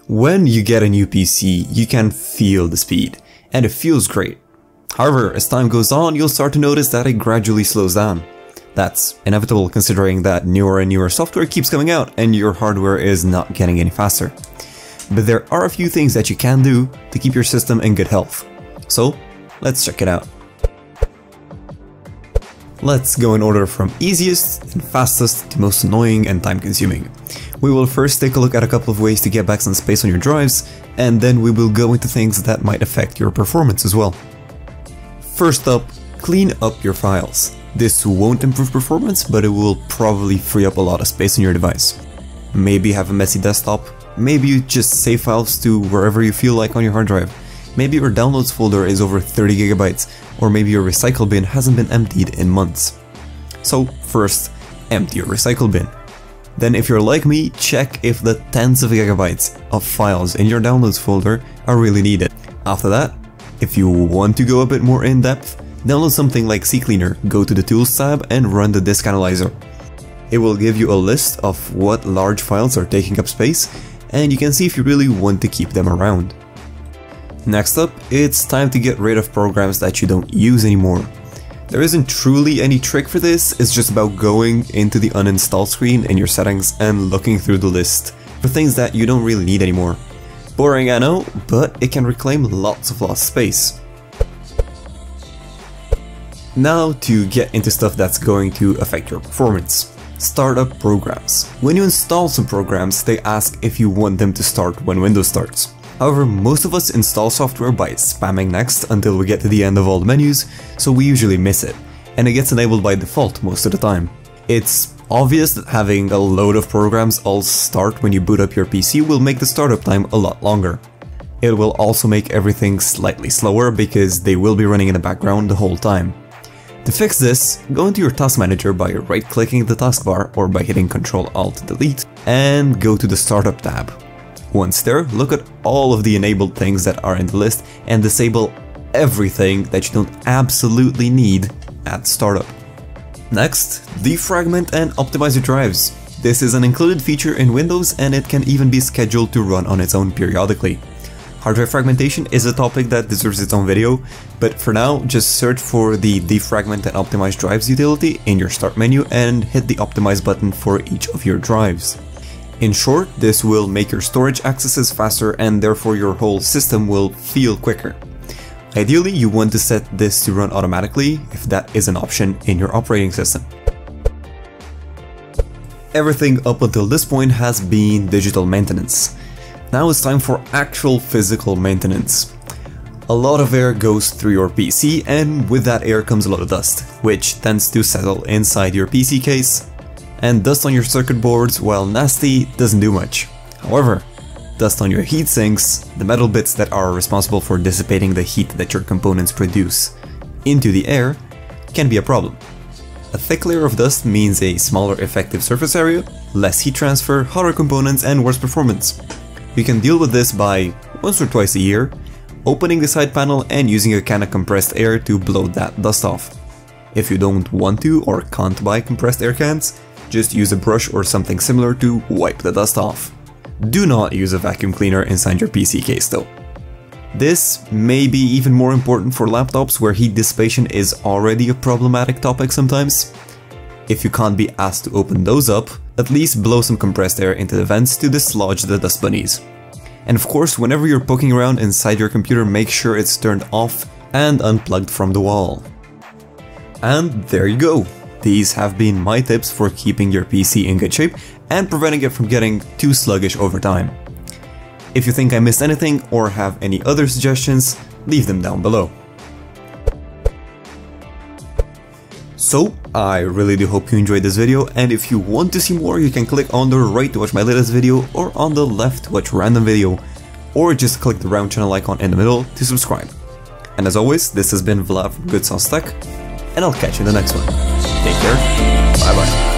When you get a new PC, you can feel the speed, and it feels great. However, as time goes on, you'll start to notice that it gradually slows down. That's inevitable considering that newer and newer software keeps coming out and your hardware is not getting any faster. But there are a few things that you can do to keep your system in good health. So, let's check it out. Let's go in order from easiest and fastest to most annoying and time-consuming. We will first take a look at a couple of ways to get back some space on your drives, and then we will go into things that might affect your performance as well. First up, clean up your files. This won't improve performance, but it will probably free up a lot of space on your device. Maybe you have a messy desktop, maybe you just save files to wherever you feel like on your hard drive. Maybe your downloads folder is over 30 gigabytes, or maybe your recycle bin hasn't been emptied in months. So first, empty your recycle bin. Then if you're like me, check if the tens of gigabytes of files in your downloads folder are really needed. After that, if you want to go a bit more in depth, download something like CCleaner, go to the Tools tab and run the Disk Analyzer. It will give you a list of what large files are taking up space, and you can see if you really want to keep them around. Next up, it's time to get rid of programs that you don't use anymore. There isn't truly any trick for this, it's just about going into the uninstall screen in your settings and looking through the list for things that you don't really need anymore. Boring, I know, but it can reclaim lots of lost space. Now to get into stuff that's going to affect your performance. Startup programs. When you install some programs, they ask if you want them to start when Windows starts. However, most of us install software by spamming next until we get to the end of all the menus, so we usually miss it, and it gets enabled by default most of the time. It's obvious that having a load of programs all start when you boot up your PC will make the startup time a lot longer. It will also make everything slightly slower because they will be running in the background the whole time. To fix this, go into your task manager by right-clicking the taskbar or by hitting Ctrl-Alt-Delete and go to the Startup tab. Once there, look at all of the enabled things that are in the list and disable everything that you don't absolutely need at startup. Next, defragment and optimize your drives. This is an included feature in Windows and it can even be scheduled to run on its own periodically. Hard drive fragmentation is a topic that deserves its own video, but for now just search for the defragment and optimize drives utility in your start menu and hit the optimize button for each of your drives. In short, this will make your storage accesses faster and therefore your whole system will feel quicker. Ideally, you want to set this to run automatically if that is an option in your operating system. Everything up until this point has been digital maintenance. Now it's time for actual physical maintenance. A lot of air goes through your PC and with that air comes a lot of dust, which tends to settle inside your PC case. And dust on your circuit boards, while nasty, doesn't do much. However, dust on your heatsinks, the metal bits that are responsible for dissipating the heat that your components produce into the air, can be a problem. A thick layer of dust means a smaller effective surface area, less heat transfer, hotter components and worse performance. You can deal with this by, once or twice a year, opening the side panel and using a can of compressed air to blow that dust off. If you don't want to or can't buy compressed air cans, just use a brush or something similar to wipe the dust off. Do not use a vacuum cleaner inside your PC case though. This may be even more important for laptops where heat dissipation is already a problematic topic sometimes. If you can't be asked to open those up, at least blow some compressed air into the vents to dislodge the dust bunnies. And of course, whenever you're poking around inside your computer, make sure it's turned off and unplugged from the wall. And there you go. These have been my tips for keeping your PC in good shape and preventing it from getting too sluggish over time. If you think I missed anything or have any other suggestions, leave them down below. So, I really do hope you enjoyed this video, and if you want to see more, you can click on the right to watch my latest video or on the left to watch a random video, or just click the round channel icon in the middle to subscribe. And as always, this has been Vlad from Good Sauce Tech, and I'll catch you in the next one. Take care, bye bye.